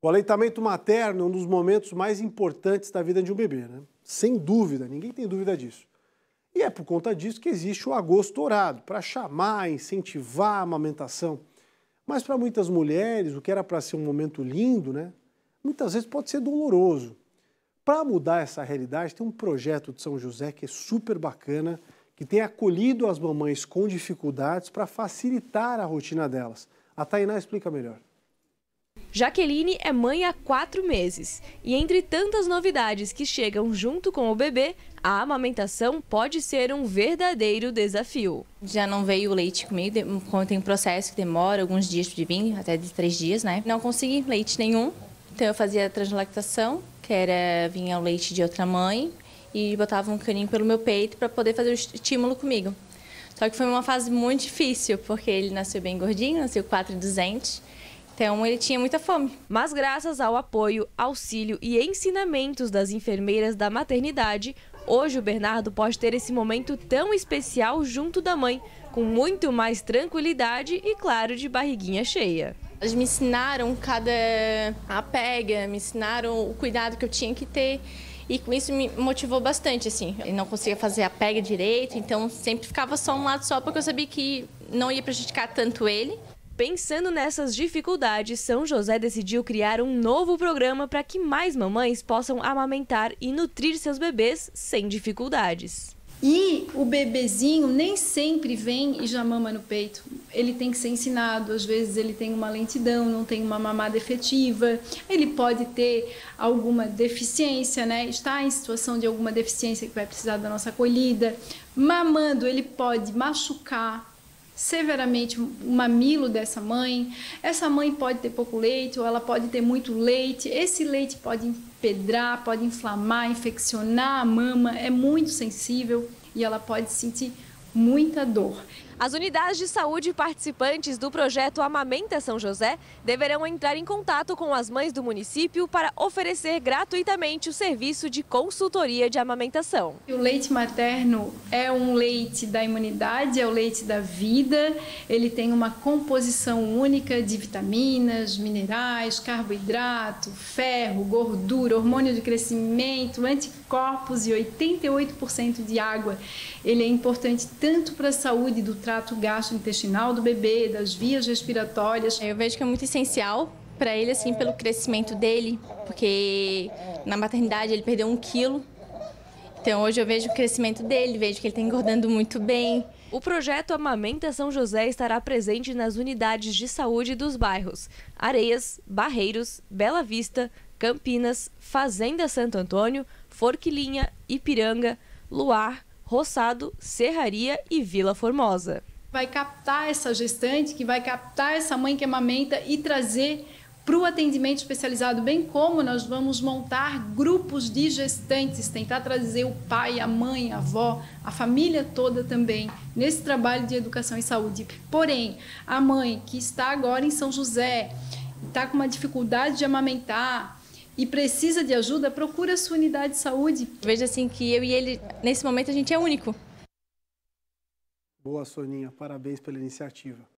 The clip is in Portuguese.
O aleitamento materno é um dos momentos mais importantes da vida de um bebê, né? Sem dúvida, ninguém tem dúvida disso. E é por conta disso que existe o agosto dourado, para chamar, incentivar a amamentação. Mas para muitas mulheres, o que era para ser um momento lindo, né? Muitas vezes pode ser doloroso. Para mudar essa realidade, tem um projeto de São José que é super bacana, que tem acolhido as mamães com dificuldades para facilitar a rotina delas. A Tainá explica melhor. Jaqueline é mãe há 4 meses e entre tantas novidades que chegam junto com o bebê, a amamentação pode ser um verdadeiro desafio. Já não veio o leite comigo, tem um processo que demora alguns dias de vir, até de 3 dias, né? Não consegui leite nenhum, então eu fazia a translactação, vinha o leite de outra mãe e botava um caninho pelo meu peito para poder fazer o estímulo comigo. Só que foi uma fase muito difícil, porque ele nasceu bem gordinho, nasceu 4,200. Então, ele tinha muita fome. Mas graças ao apoio, auxílio e ensinamentos das enfermeiras da maternidade, hoje o Bernardo pode ter esse momento tão especial junto da mãe, com muito mais tranquilidade e, claro, de barriguinha cheia. Eles me ensinaram a pega, me ensinaram o cuidado que eu tinha que ter. E com isso me motivou bastante, assim. Eu não conseguia fazer a pega direito, então sempre ficava só um lado só, porque eu sabia que não ia prejudicar tanto ele. Pensando nessas dificuldades, São José decidiu criar um novo programa para que mais mamães possam amamentar e nutrir seus bebês sem dificuldades. E o bebezinho nem sempre vem e já mama no peito. Ele tem que ser ensinado, às vezes ele tem uma lentidão, não tem uma mamada efetiva, ele pode ter alguma deficiência, né? Está em situação de alguma deficiência que vai precisar da nossa acolhida. Mamando, ele pode machucar severamente o mamilo dessa mãe. Essa mãe pode ter pouco leite ou ela pode ter muito leite. Esse leite pode empedrar, pode inflamar, infeccionar a mama, é muito sensível e ela pode sentir muita dor. As unidades de saúde participantes do projeto Amamenta São José deverão entrar em contato com as mães do município para oferecer gratuitamente o serviço de consultoria de amamentação. O leite materno é um leite da imunidade, é o leite da vida. Ele tem uma composição única de vitaminas, minerais, carboidrato, ferro, gordura, hormônio de crescimento, anticorpos e 88% de água. Ele é importante tanto para a saúde do trato gastrointestinal do bebê, das vias respiratórias. Eu vejo que é muito essencial para ele, assim, pelo crescimento dele, porque na maternidade ele perdeu 1 quilo. Então hoje eu vejo o crescimento dele, vejo que ele está engordando muito bem. O projeto Amamenta São José estará presente nas unidades de saúde dos bairros Areias, Barreiros, Bela Vista, Campinas, Fazenda Santo Antônio, Forquilinha, Ipiranga, Luar, Roçado, Serraria e Vila Formosa. Vai captar essa gestante, que vai captar essa mãe que amamenta e trazer para o atendimento especializado, bem como nós vamos montar grupos de gestantes, tentar trazer o pai, a mãe, a avó, a família toda também, nesse trabalho de educação e saúde. Porém, a mãe que está agora em São José, está com uma dificuldade de amamentar, e precisa de ajuda, procura a sua unidade de saúde. Vejo assim que eu e ele, nesse momento, a gente é único. Boa, Soninha. Parabéns pela iniciativa.